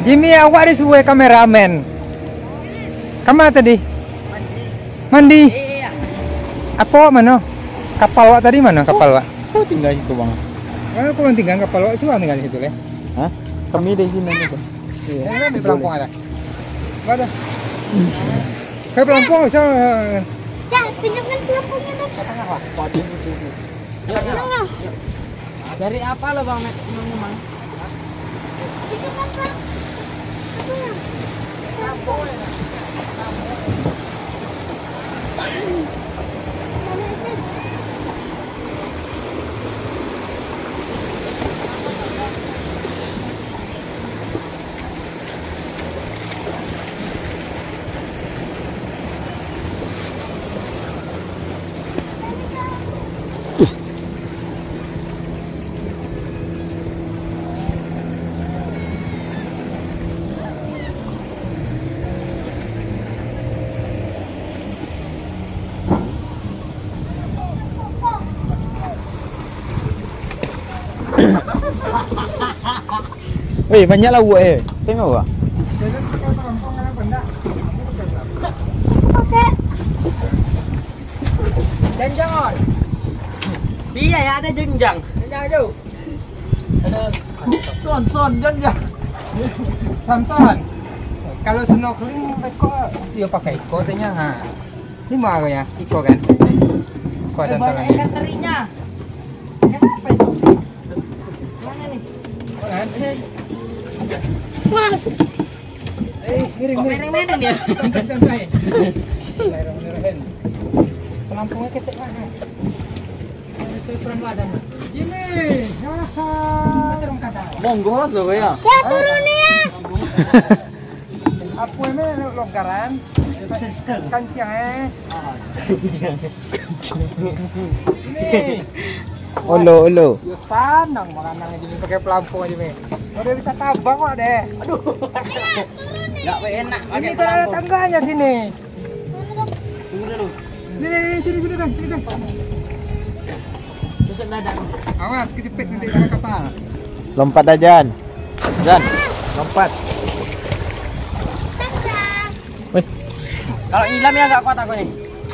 Jimmy, awak disuruh kameramen. Kemana tadi? Mandi. Iya. Apa mana? Kapal wak tadi mana kapal wak? Kau tinggal situ bang. Kau tinggal kapal wak, siapa tinggal di situ le? Hah? Kami di sini nih. Iya. Di pelampung ada. Ada. Ke pelampung bisa. Ya, pinjamkan pelampungnya dong. Tengah. Dari apa lo bang? Memang. Pinjamkan pelampungnya. Weh, banyak lah buat tengok gak? Oke. Jenjang on. Iya ya ada jenjang. Jenjang aja. Son, jangan. Samson. Kalau snorkeling kok dia pakai iko tanya ha. Ini mau apa ya? Iko kan? Iko ada Banyak tangannya. ikan terinya. Apa itu? Mana nih? Mas. Miring. Kok mereng-mereng ya? Santai. Mereng. Pelampungnya ketek mana? Itu peran badan. Jimmy. Haha. Terung kata. Monggo lah so ya. Ya turun ya. Apa ini logaran? Kancang Ini. Olo. Ya sanang makanang aja nih pakai pelampung aja nih. Udah bisa tabang kok deh. Aduh. Enggak enak Ini pakai tuh ada pelampung. tangganya sini. Tunggu dulu. Sini kan. Tusuk dadang. Awas kejepit nanti ada kapal. Lompat aja, Jan. Lompat. Weh, Kalau hilang ya enggak kuat aku nih.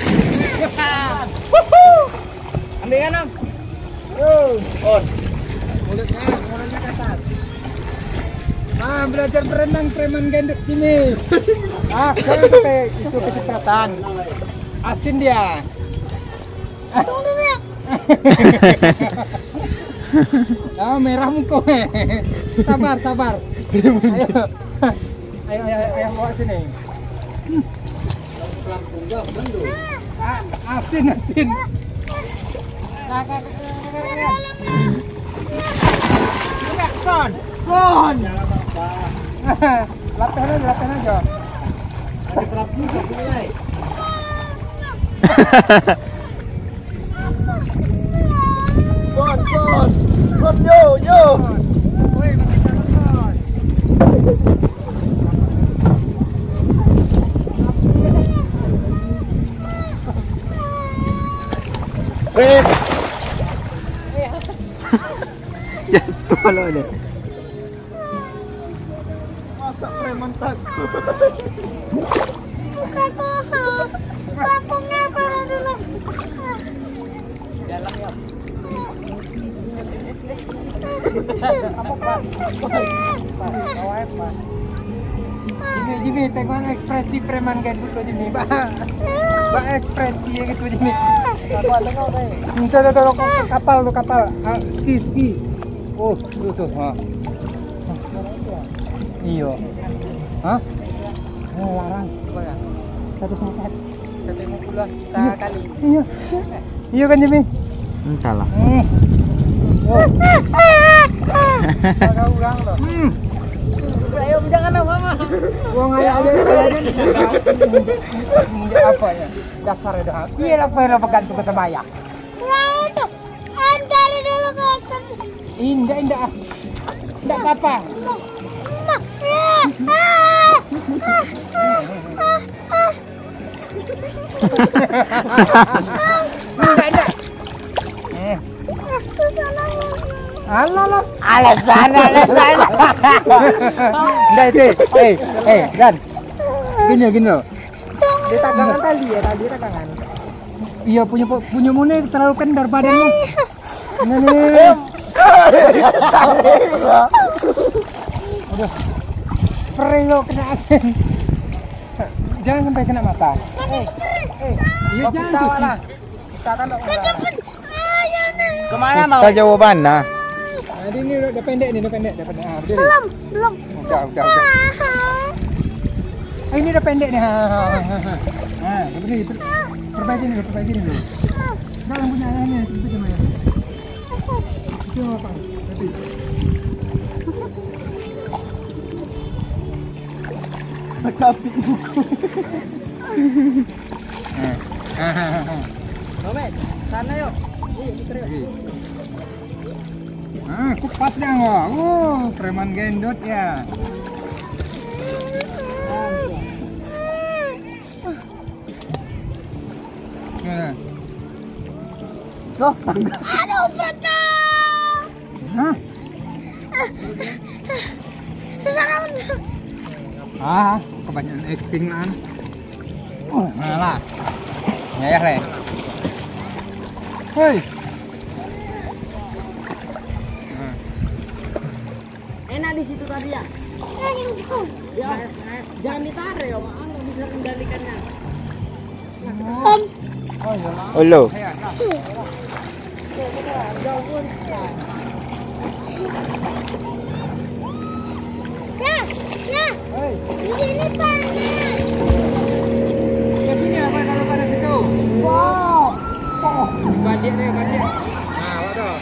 Ambil kan, Om? On. Mulutnya ke atas. Belajar berenang preman gendut Jimmy. Jangan sampai isu kesesatan. Asin dia. Tunggu dulu ya. Merah muka. Sabar. Ayo bawa sini. Asin. Son. Latihan aja. Ada pelampung juga. Son, yo. Woi, pakai jalan, Son. Weh. Jatuh kalau ini. Masa preman takut. Bukan bohong. Pelampungnya taruh dulu. Dalam ya. Jimmy, tengok ekspresi preman gendut tuh Jimmy, Mbak ekspresi gitu Jimmy. Tengok deh. Tuh, kapal. Ski. Oh, tuh. Iya. Hah? Larang. Coba ya. 1 meter. 150 bisa kali. Iya kan Jimmy? Entahlah. Agak ulang loh. Ayo jangan mama. Gua ngayak aja. Apa ya? Dasar dah. Iya lah kau bergantung ke temaya. Ya itu. Cari dulu kelihatan. Indah. Enggak apa-apa. Enggak. Alah. Alasan. Enggak itu. Dan. Gini loh. Dia tagangan tadi tagangan. Iya punya mune terlalu kendar badanmu. Nih. Udah. Perih lo kena asin. Jangan sampai kena mata. Iya jangan tuh sih. Kita kan Kemana mau? Kita jawaban nah. Jadi ini udah pendek. Ah, berdiri. Belum. Udah. Ini udah pendek nih. Nah, berdiri. Perbaiki nih dulu. Jangan punya ayahnya, itu sama ya. Itu apa? Tapi. Tekapi buku. Nomet, sana yuk. Kita yuk. Kupasnya nggak? Preman gendut ya. Loh, tangga. Aduh, berat. Hah? Kebanyakan acting lah. Malah. Ya Re. Hei. Enak di situ tadi ya. Ya, jangan ditarik ya, Mak. Nggak bisa kendalikannya. Oh lo. Ya. Di sini panas. Ke sini apa kalau pada situ? Wow. Balik. Nah, waduh.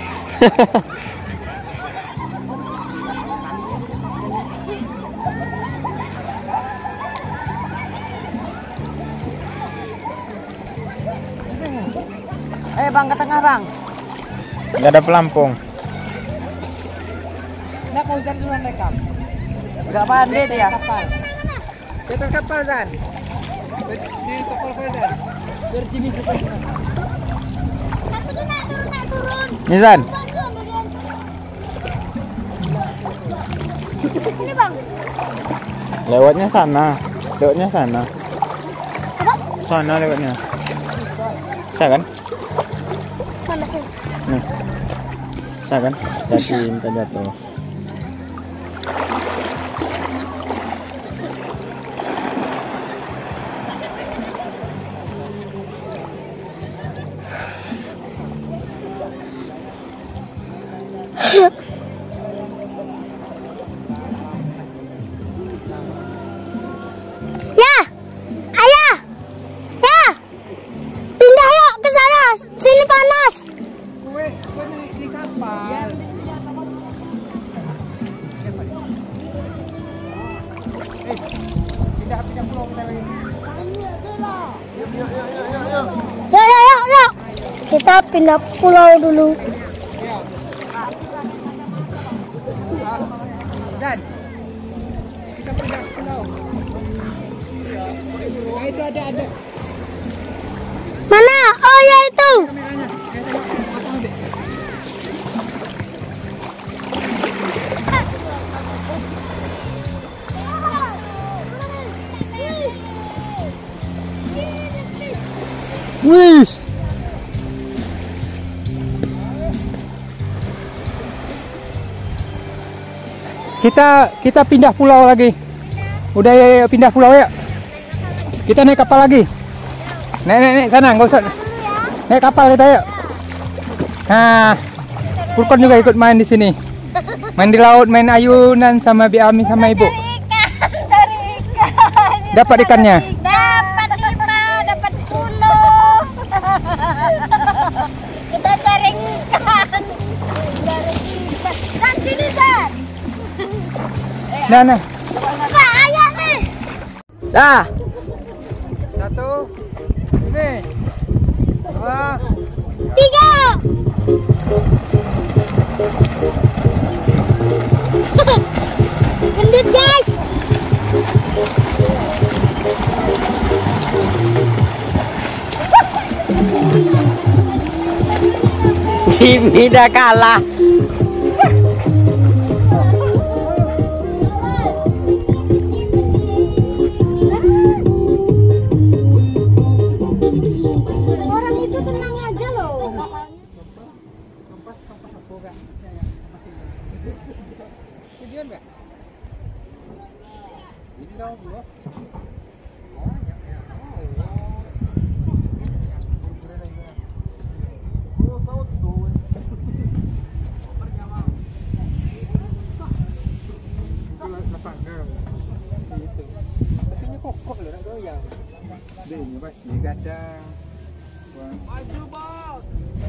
Bang, ke tengah, Bang. Enggak ada pelampung. Nggak mau cari duluan mereka. Nggak pandai dia. Di atas kapal, Dan. Di kapal, Dan. Biar Jimmy cepat. Aku tuh nak turun. Nizan. Ini Bang. Lewatnya sana. Sana lewatnya. Bisa kan? Mana sih? Nih. Bisa kan? Jadi minta jatuh. Ya, ayah, ya, pindah yuk ke sana. Sini panas. Gue di kapal. Pindah pulau kita lagi. Yuk. Kita pindah pulau dulu. Dan kita pindah pulau. Nah, itu ada. Mana? Oh ya itu. Kameranya. Tengok. Dek. Wis. Kita pindah pulau lagi. Udah ya, pindah pulau ya. Kita naik kapal lagi. Naik sana, nggak usah. Naik kapal kita yuk. Nah, Furqan juga ikut main di sini. Main di laut, main ayunan sama Biami sama ibu. Cari ikan. Dapat ikannya. Dapat 5, dapat 10. Kita cari ikan. Dan sini, San. Nah. Pak, ayah nih. Dah. 1, ini 2, 3. Gendut, guys. Jimmy dah kalah. Lihat nggak? Ini tahu gua. Kokoh loh, nak goyang. Dia ni pasti gadang. Maju bos.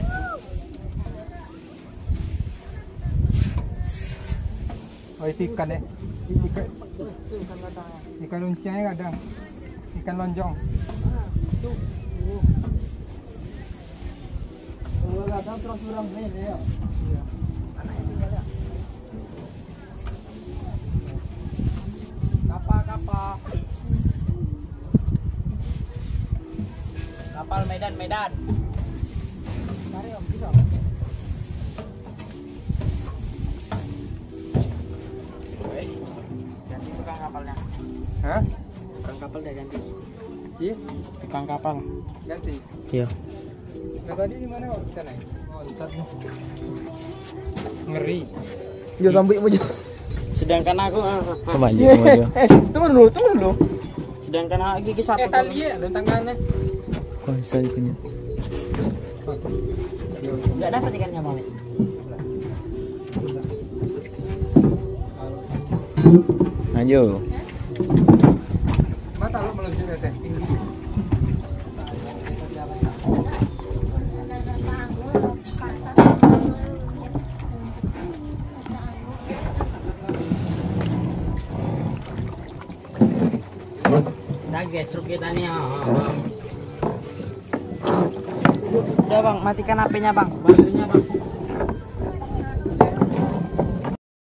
Oh itu ikan ikan luncianya kadang, ikan lonjong. Kalau kadang terus orang main ya. Anak itu ya. Kapal. Kapal Medan. Mari om kita. Ganti tukang kapalnya. Hah? Tukang kapal dia ganti. Iya? Tukang kapal. Ganti. Iya. Nah tadi di mana waktu kita naik? Oh, tadi. Ngeri. Yo sampai aja. Sedangkan aku Maju. tunggu dulu. Sedangkan aku gigi satu. Tali ya, tangannya. Kok bisa punya? Enggak dapat ikannya, Mami. Maju. Mata lu melunjak ke tinggi. Nah, gesruk kita nih. Udah, Bang, matikan HP-nya, Bang. Baterainya, Bang.